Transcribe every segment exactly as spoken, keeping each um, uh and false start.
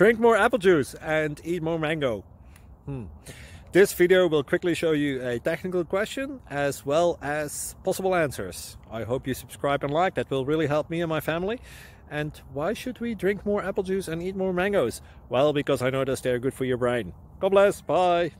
Drink more apple juice and eat more mango. Hmm. This video will quickly show you a technical question as well as possible answers. I hope you subscribe and like, that will really help me and my family. And why should we drink more apple juice and eat more mangoes? Well, because I noticed they're good for your brain. God bless, bye!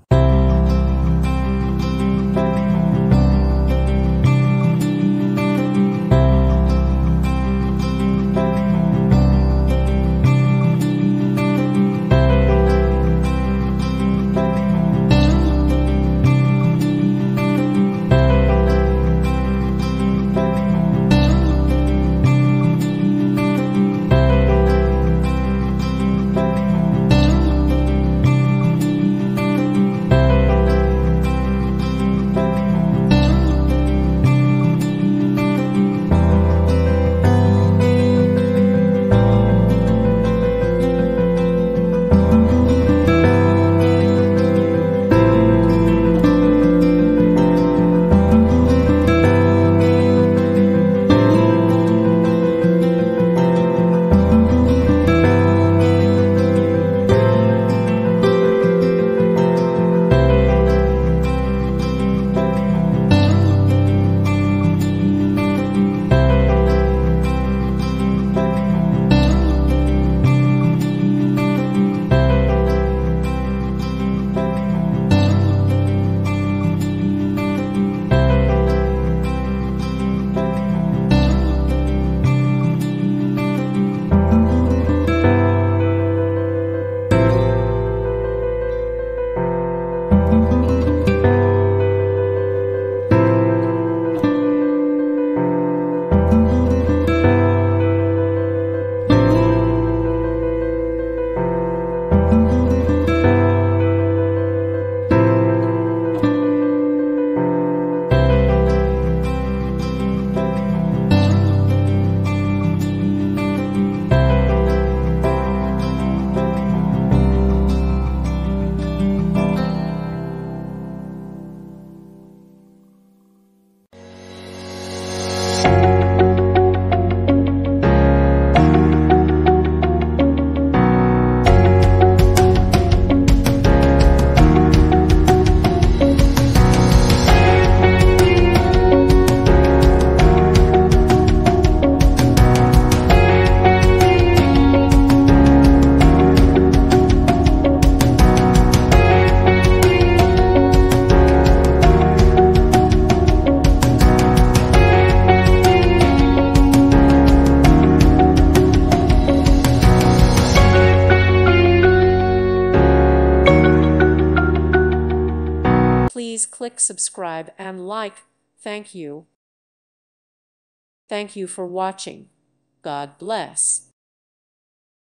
Please click subscribe and like. Thank you. Thank you for watching. God bless.